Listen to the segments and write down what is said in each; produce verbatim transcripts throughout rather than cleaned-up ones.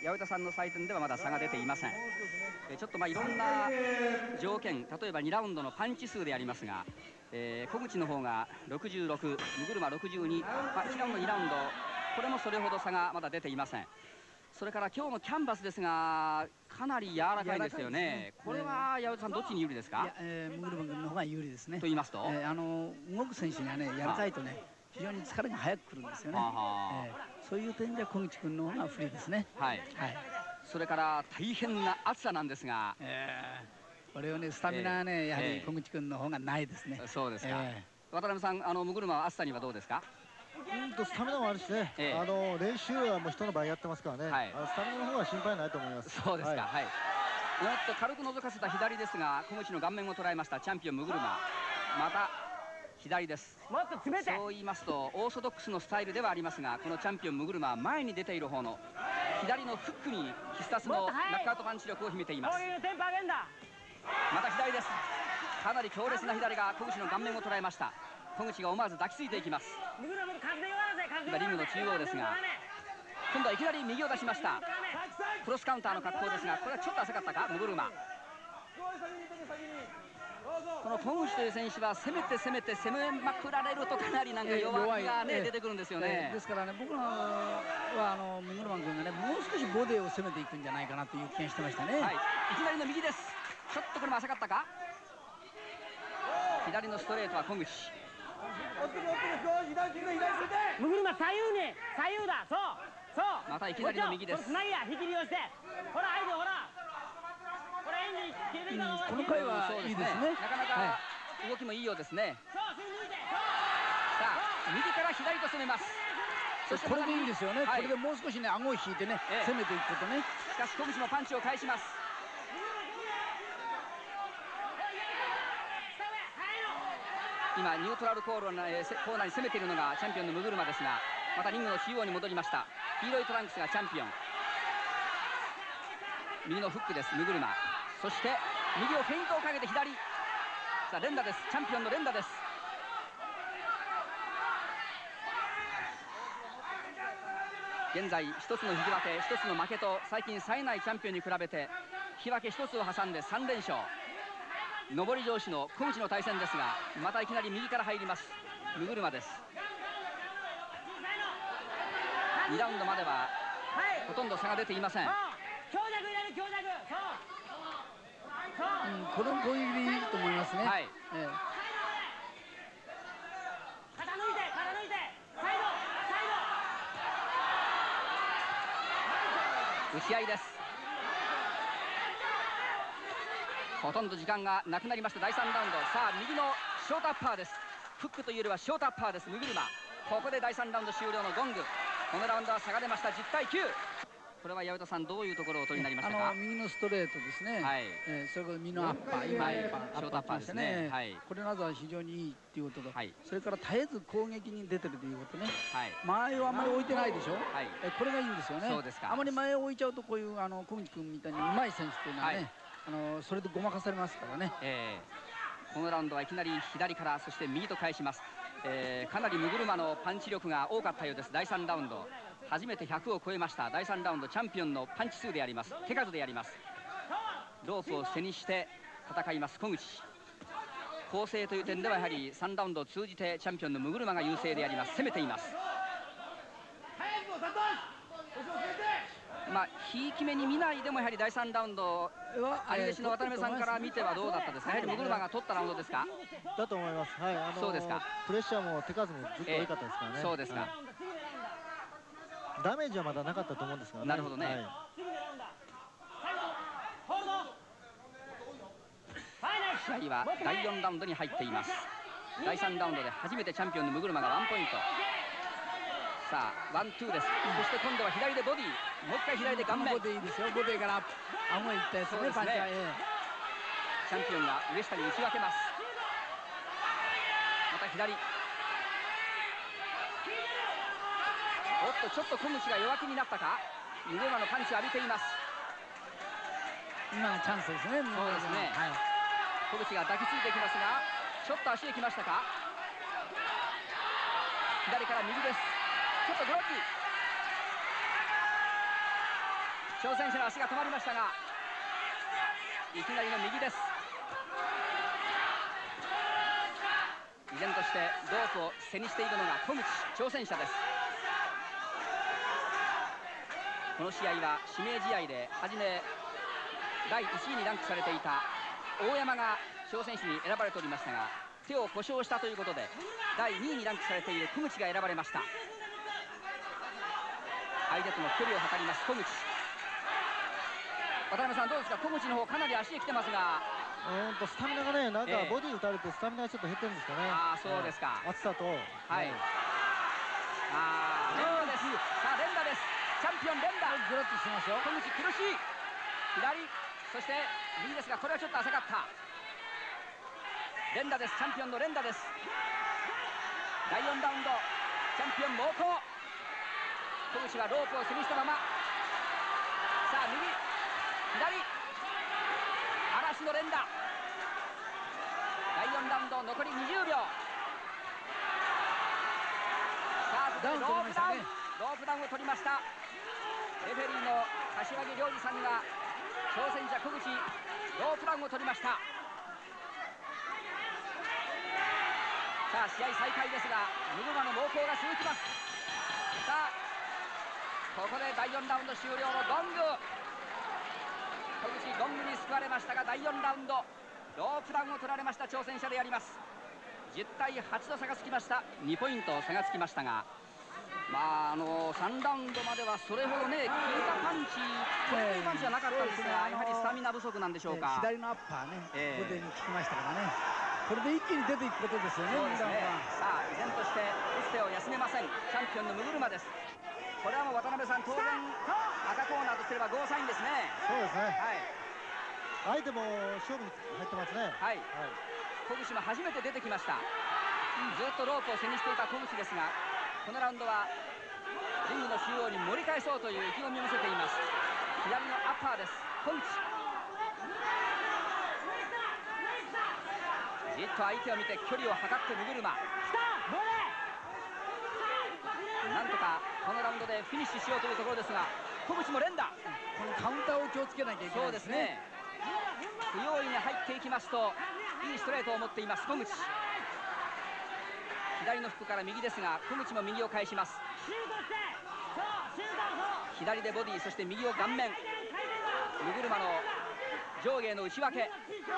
八百田さんの採点ではまだ差が出ていません。えちょっとまあいろんな条件、例えばにラウンドのパンチ数でありますが、えー、小口の方がろくじゅうろく、六車ろくじゅうに、まあ、いちラウンドにラウンドこれもそれほど差がまだ出ていません。それから今日のキャンバスですがかなり柔らかいですよね。これは八百田さんどっちに有利ですか？ ムグルマ君の方が有利ですね。 と言いますと、 えー、あの動く選手がね柔らかいとね非常に疲れが早くくるんですよね。えー、そういう点では小口君の方が不利ですね。 はい、はい、それから大変な暑さなんですが、 えー、これをねスタミナはね、えー、やはり小口君の方がないですね。 そうですか。えー、渡辺さん、あのムグルマは暑さにはどうですか？ うんとスタミナもあるしね、ええ、あの練習はもう人の倍やってますからね、はい、スタミナの方は心配ないと思います。 そうですか。はい。もっと軽く覗かせた左ですが小口の顔面を捉えましたチャンピオンムグルマ。また左です。 もっと詰めて。 そう言いますとオーソドックスのスタイルではありますが、このチャンピオンムグルマは前に出ている方の左のフックに必殺のナックアウトパンチ力を秘めています。また左です。かなり強烈な左が小口の顔面を捉えました。小口が思わず抱きついていきます。今リングの中央ですが今度はいきなり右を出しました。クロスカウンターの格好ですがこれはちょっと浅かったかムグルマ。この小口という選手は攻めて攻めて攻めまくられるとかなりなんか弱気がね出てくるんですよね。 ですからね僕らはあのムグルマン君がねもう少しボディを攻めていくんじゃないかなという気がしてましたね。 はい、いきなりの右です。ちょっとこれも浅かったか。左のストレートは小口。 ムグルマ左右に左右だ。そうそうまたいきなりの右です。 つなぎや引き利用してほら相手ほらこれエンジン切れてきたの。 この回はいいですね。 なかなか動きもいいようですね。さあ右から左と攻めます。 そしてこれでいいんですよね。これでもう少しね顎を引いてね攻めていくことね。 しかし小口もパンチを返します。今ニュートラルコーナーに攻めているのがチャンピオンのムグルマですがまたリングの中央に戻りました。黄色いトランクスがチャンピオン。右のフックですムグルマ。そして右をフェイントをかけて左。さあ連打です。チャンピオンの連打です。現在一つの引き分け一つの負けと最近冴えないチャンピオンに比べて引き分け一つを挟んでさん連勝。上り調子の小口の対戦ですがまたいきなり右から入りますムグルマです。にラウンドまではほとんど差が出ていません。 強弱入れる強弱。そううん、これも攻撃でいいと思いますね。はい。ええ、 肩抜いて肩抜いてサイドサイド。打ち合いです。ほとんど時間がなくなりましただいさんラウンド。さあ右のショートアッパーです。フックというよりはショートアッパーですムグルマ。ここでだいさんラウンド終了のゴング。このラウンドは差が出ましたじゅうたいきゅう。これは八百田さんどういうところをお取りになりましたか？ あの右のストレートですね。はい。えー、それから右のアッパー、今アッパー、ショートアッパーですね。はい。これなどは非常にいいっていうことと、はい、それから絶えず攻撃に出てるということね。はい。前をあんまり置いてないでしょ。はい。えこれがいいんですよね。そうですか。あまり前を置いちゃうとこういうあの小口君みたいに上手い選手っていうのはね、はい、あのそれでごまかされますからね。えー、このラウンドはいきなり左からそして右と返します。えー、かなりムグルマのパンチ力が多かったようです。だいさんラウンド初めてひゃくを超えました。だいさんラウンドチャンピオンのパンチ数であります。手数でやります。ロープを背にして戦います小口。構成という点ではやはりさんラウンドを通じてチャンピオンのムグルマが優勢であります。攻めています。まあひいき目に見ないでもやはりだいさんラウンド兄弟子の渡辺さんから見てはどうだったですか？やはりムグルマが取ったラウンドですか？ だと思います。はい、あのー、そうですか。プレッシャーも手数もずっと多かったですからね。 そうですか。 ダメージはまだなかったと思うんですが、ね、 なるほどね。はい、試合はだいよんラウンドに入っています。だいさんラウンドで初めてチャンピオンのムグルマがワンポイント。さあワンツーです。そして今度は左でボディ、もう一回左で顔面。 ボディですよ。ボディから顎いったやつね。パンチはチャンピオンが上下に打ち分けます。また左。おっとちょっと小口が弱気になったか。ムグルマのパンチを浴びています。 今がチャンスですね。そうですね。 はい、小口が抱きついていきますがちょっと足へきましたか。左から右です。ちょっとグロッキー。 挑戦者の足が止まりましたが、いきなりの右です。依然としてロープを背にしているのが小口挑戦者です。この試合は指名試合で初めだいいちいにランクされていた大山が挑戦者に選ばれておりましたが、手を故障したということでだいにいにランクされている小口が選ばれました。相手との距離を測ります小口。渡辺さんどうですか、小口の方かなり足へ来てますが、 うんとスタミナがね、なんかボディ打たれてスタミナがちょっと減ってるんですかね。 ああそうですか。 暑さと、はい。 ああ連打です。さあ連打です。チャンピオン連打。 グラッとしてますよ。 小口苦しい。左そして右ですが、これはちょっと浅かった。連打です。チャンピオンの連打です。だいよんラウンドチャンピオン猛攻。小口はロープを背にしたまま、さあ右左嵐の連打。だいよんラウンド残りにじゅうびょう。さあそしてロープダウン、ロープダウンを取りました。レフェリーの柏木良二さんが挑戦者小口ロープダウンを取りました。さあ試合再開ですが、ムグマの猛攻が続きます。さあここでだいよんラウンド終了のゴング。小口ゴングに救われましたが、だいよんラウンドロープダウンを取られました。挑戦者でやります。じゅうたいはちの差がつきました。にポイント差がつきましたが、まああのさんラウンドまではそれほどね効いたパンチ、こういうパンチはなかったんですが、やはりスタミナ不足なんでしょうか。 左のアッパーね、腕に効きましたからね。これで一気に出ていくことですよね。 そうですね。さあ依然として打つ手を休めません。チャンピオンの六車です。これはもう渡辺さん、当然赤コーナーとすればゴーサインですね。 そうですね。はい。相手も勝負に入ってますね。 はい。小口も初めて出てきました。ずっとロープを背にしていた小口ですが、このラウンドはリングの中央に盛り返そうという意気込みを見せています。左のアッパーです小口。じっと相手を見て距離を測って六車。なんとかこのラウンドでフィニッシュしようというところですが、小口も連打。 このカウンターを気をつけなきゃいけないですね。 不用意に入っていきますといいストレートを持っています小口。左のフックから右ですが、小口も右を返します。左でボディ、そして右を顔面。六車の上下への内分け。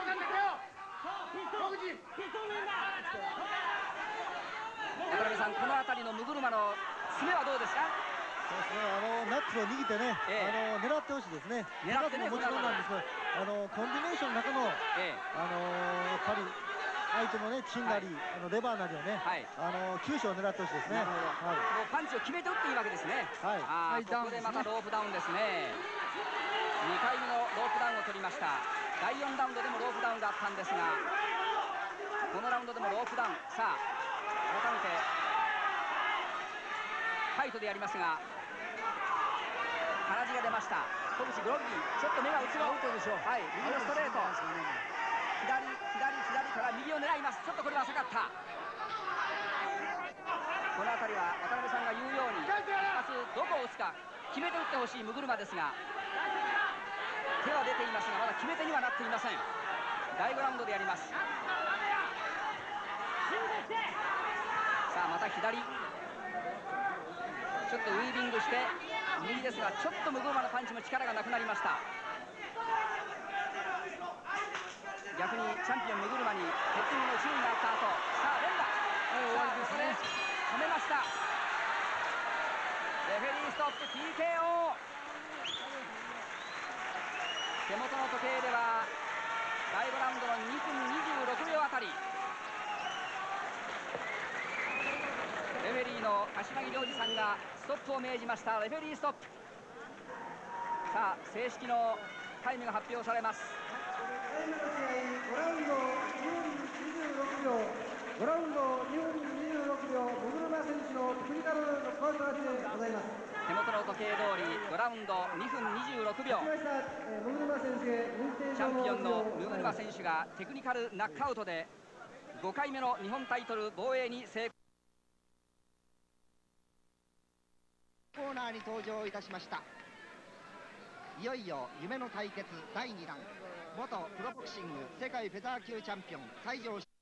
渡辺さん、この辺りの六車の詰めはどうですか。 そうですね、あのナッツを握ってね、ええ、あの狙ってほしいですね。 狙ってね、 もちろんなんですけど、あのコンビネーションの中の、ええ、あのやっぱり相手のねチンなり、はい、あのレバーなりをね、はい、あの急所を狙ってほしいですね。はい、 もうパンチを決めて打っていいわけですね。はい。ああ、ここでまたロープダウンですね。にかいめのロープダウンを取りました。だいよんラウンドでもロープダウンがあったんですが、このラウンドでもロープダウン。さあ改めてファイトでやりますが、鼻血が出ました。小口グロッギー、ちょっと目が後ろ。はい、右のストレート。左左左から右を狙います。ちょっとこれは浅かった。この辺りは渡辺さんが言うように一発どこを打つか決めて打ってほしい六車ですが、手は出ていますがまだ決め手にはなっていません。だいごラウンドでやります。さあまた左、ちょっとウィービングして右ですが、ちょっと六車のパンチも力がなくなりました。逆にチャンピオン六車にヘッディングの注意があった後、さあ連打、さあここで止めました。レフェリーストップ ティーケーオー。 手元の時計ではだいごラウンドのにふんにじゅうろくびょうあたり、レフェリーの柏木良二さんがストップを命じました。レフェリーストップ。さあ正式のタイムが発表されます。 ごラウンドにふんにじゅうろくびょう、ごラウンドにふんにじゅうろくびょう、六車選手のテクニカルノックアウト勝ちでございます。 手元の時計通りごラウンドにふんにじゅうろくびょう、チャンピオンの六車選手がテクニカルナックアウトでごかいめの日本タイトル防衛に成功。 コーナーに登場いたしました。 いよいよ夢の対決だいにだん、元プロボクシング世界フェザー級チャンピオン西条